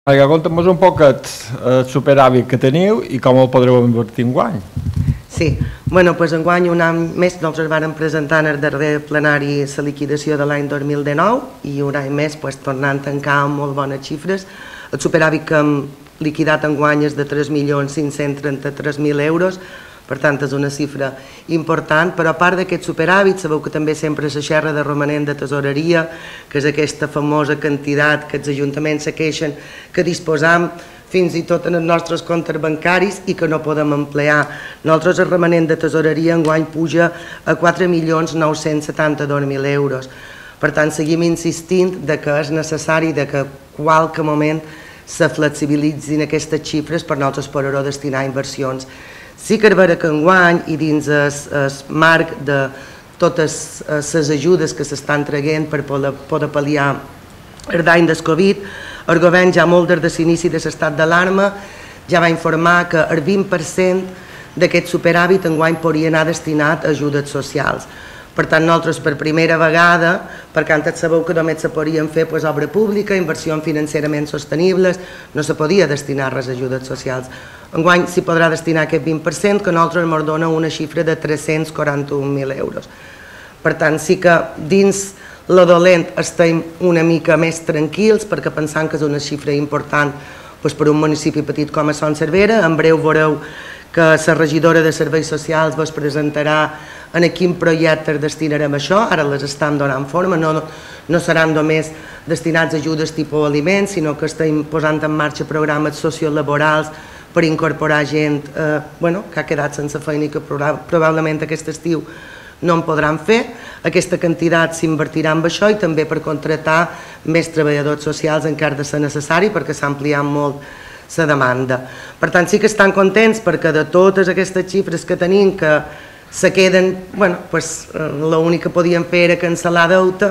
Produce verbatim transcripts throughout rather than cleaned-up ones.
Vinga, conta'm-nos un poc el superàvit que teniu i com el podreu invertir enguany. Sí, bueno, doncs enguany un any més nosaltres vam presentar en el darrer plenari la liquidació de l'any dos mil dinou i un any més tornant a tancar amb molt bones xifres. El superàvit que hem liquidat enguany és de tres milions cinc-cents trenta-tres mil euros, per tant és una xifra important, però a part d'aquest superàvit sabeu que també sempre se xerra de romanent de tesoreria, que és aquesta famosa quantitat que els ajuntaments se queixen que disposam fins i tot en els nostres comptes bancaris i que no podem emplear. Nosaltres el romanent de tesoreria enguany puja a quatre milions nou-cents setanta-dos mil euros. Per tant, seguim insistint que és necessari que a qualque moment se flexibilitzin aquestes xifres per nosaltres poder-ho destinar a inversions. Sí que és vera que enguany i dins el marc de totes les ajudes que s'estan traient per poder pal·liar el dany del Covid, el govern ja molt des de l'inici de l'estat d'alarma ja va informar que el vint per cent d'aquest superàvit enguany podria anar destinat a ajudes socials. Per tant, nosaltres per primera vegada, perquè antes sabeu que només se podien fer obra pública, inversions financerament sostenibles, no se podia destinar res a ajudes socials. Enguany s'hi podrà destinar aquest vint per cent, que a nosaltres ens dona una xifra de tres-cents quaranta-un mil euros. Per tant, sí que dins la dolent estem una mica més tranquils, perquè pensant que és una xifra important per un municipi petit com a Son Servera. En breu veureu que la regidora de Serveis Socials vos presentarà en quin projecte destinarem això. Ara les estem donant forma, no seran només destinats a ajudes tipus aliments, sinó que estem posant en marxa programes sociolaborals per incorporar gent que ha quedat sense feina i que probablement aquest estiu no en podran fer. Aquesta quantitat s'invertirà en això i també per contractar més treballadors socials encara de ser necessari, perquè s'ha ampliat molt la demanda. Per tant, sí que estan contents perquè de totes aquestes xifres que tenim que se queden, bueno, doncs l'únic que podíem fer era cancel·lar deute,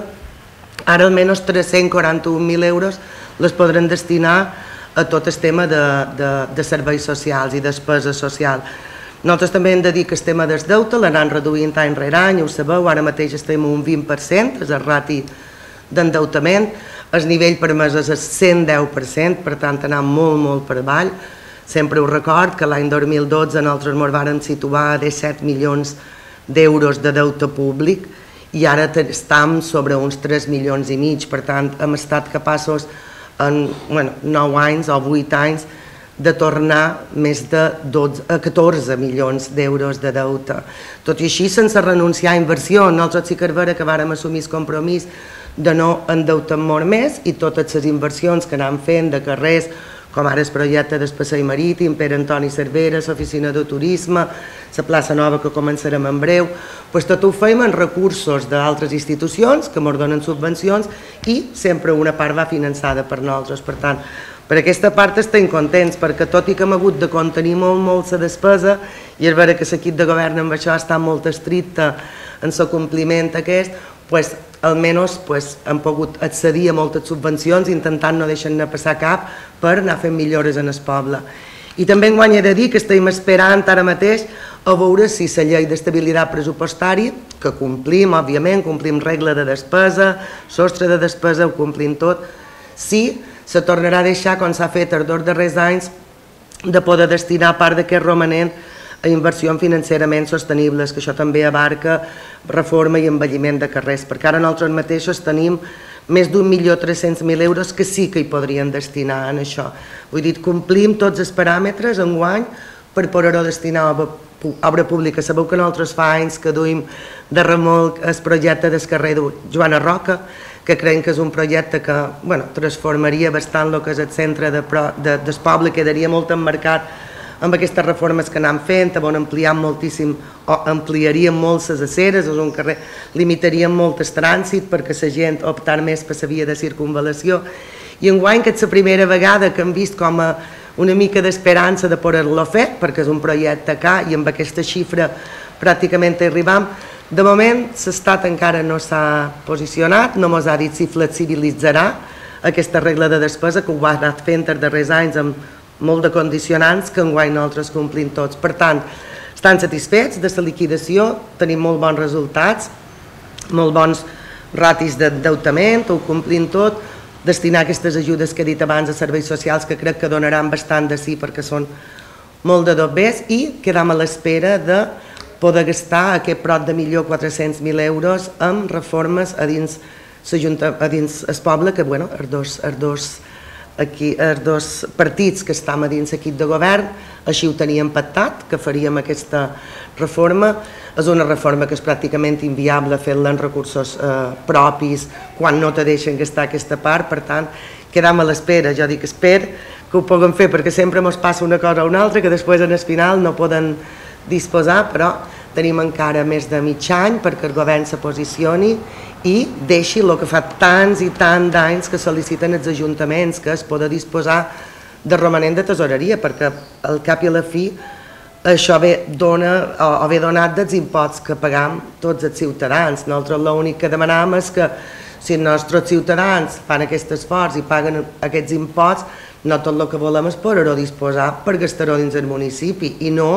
ara almenys tres-cents quaranta-un mil euros les podran destinar a tot el tema de serveis socials i despesa social. Nosaltres també hem de dir que el tema del deute l'anem reduint any rere any, ho sabeu, ara mateix estem a un vint per cent, és el rati d'endeutament, el nivell permès és el cent deu per cent, per tant anem molt, molt per avall. Sempre us record que l'any dos mil dotze nosaltres ens vam situar a disset milions d'euros de deute públic i ara estem sobre uns tres milions i mig, per tant hem estat capaços en nou anys o vuit anys de tornar més de catorze milions d'euros de deute. Tot i així, sense renunciar a inversió, nosaltres sí que és vera que vàrem assumir el compromís de no endeutar molt més i totes les inversions que anem fent de carrers, com ara el projecte del passeig marítim, Pere Antoni Cervera, l'oficina de turisme, la plaça nova que començarem en breu, tot ho fem amb recursos d'altres institucions que ens donen subvencions i sempre una part va finançada per nosaltres. Per tant, per aquesta part estem contents, perquè tot i que hem hagut de contenir molt, molt la despesa, i és vera que l'equip de govern amb això està molt estricte en el compliment aquest, doncs almenys hem pogut accedir a moltes subvencions intentant no deixar-ne passar cap per anar fent millores en el poble. I també enguany he de dir que estem esperant ara mateix a veure si la llei d'estabilitat pressupostària, que complim, òbviament, complim regla de despesa, sostre de despesa, ho complim tot, si se tornarà a deixar, com s'ha fet els dos darrers anys, de poder destinar part d'aquest romanent a inversions financerament sostenibles, que això també abarca reforma i embelliment de carrers, perquè ara nosaltres mateixos tenim més d'un milió tres-cents mil euros que sí que hi podrien destinar en això. Vull dir, complim tots els paràmetres enguany per poder-ho destinar a obra pública. Sabeu que nosaltres fa anys que duim de remolc el projecte del carrer de Joana Roca, que creiem que és un projecte que transformaria bastant el que és el centre del poble, quedaria molt emmarcat amb aquestes reformes que anem fent, on ampliaríem moltíssim, o ampliaríem molt les aceres, és un carrer, limitaríem molt el trànsit perquè la gent optar més per la via de circunvalació. I enguany, que és la primera vegada que hem vist com una mica d'esperança de poder-lo fer, perquè és un projecte car i amb aquesta xifra pràcticament arribam. De moment, l'Estat encara no s'ha posicionat, no ens ha dit si flexibilitzarà aquesta regla de despesa, que ho ha anat fent els darrers anys amb molt de condicionants que enguany nosaltres complim tots. Per tant, estan satisfets de la liquidació, tenim molt bons resultats, molt bons ratis d'endeutament, ho complim tot, destinar aquestes ajudes que he dit abans a serveis socials, que crec que donaran bastant de sí perquè són molt de dobbers, i quedam a l'espera de poder gastar aquest prop de milió quatre-cents mil euros amb reformes a dins a dins el poble, que bueno, els dos, els dos, aquí, els dos partits que estem a dins l'equip de govern així ho teníem pactat, que faríem aquesta reforma. És una reforma que és pràcticament inviable fer-la en recursos eh, propis quan no te deixen gastar aquesta part, per tant, quedam a l'espera. Jo dic, espero que ho puguem fer perquè sempre ens passa una cosa o una altra que després en el final no poden disposar, però tenim encara més de mig any perquè el govern se posicioni i deixi el que fa tants i tants d'anys que sol·liciten els ajuntaments, que es poder disposar de romanent de tesoreria, perquè al cap i a la fi això ve, dona, o ve donat dels imposts que pagam tots els ciutadans. Nosaltres l'únic que demanam és que si els nostres ciutadans fan aquest esforç i paguen aquests imposts, no tot el que volem és poder-ho disposar per gastar-ho dins el municipi i no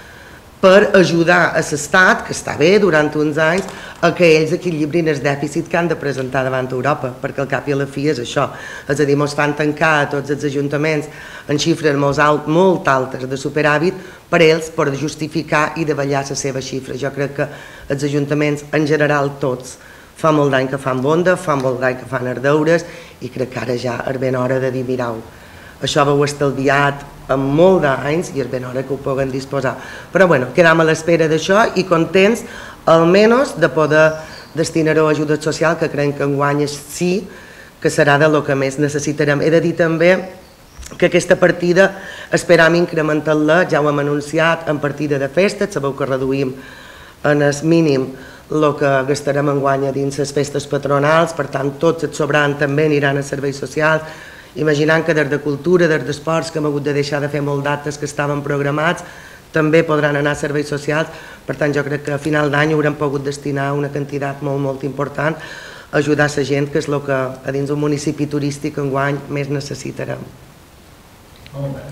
per ajudar a l'Estat, que està bé durant uns anys, a que ells equilibrin el dèficit que han de presentar davant d'Europa, perquè al cap i a la fi és això. És a dir, ens fan tancar a tots els ajuntaments en xifres molt, alt, molt altes de superàvit per ells per justificar i davallar les seves xifres. Jo crec que els ajuntaments, en general tots, fa molt d'any que fan bonda, fa molt d'any que fan els deures i crec que ara ja és ben hora de dir, mirau, això ho heu estalviat amb molt d'anys i és ben hora que ho puguen disposar. Però bueno, quedam a l'espera d'això i contents almenys de poder destinar-ho a ajuda social, que creiem que enguany sí que serà de lo que més necessitarem. He de dir també que aquesta partida esperam incrementar-la, ja ho hem anunciat, en partida de festes. Sabeu que reduïm en el mínim el que gastarem enguany a dins les festes patronals, per tant tots els sobrants també aniran a serveis socials, imaginant que des de cultura, des d'esports, que hem hagut de deixar de fer molt d'actes que estaven programats, també podran anar a serveis socials. Per tant, jo crec que a final d'any haurem pogut destinar una quantitat molt, molt important a ajudar la gent, que és el que a dins un municipi turístic enguany més necessitarem. Molt bé.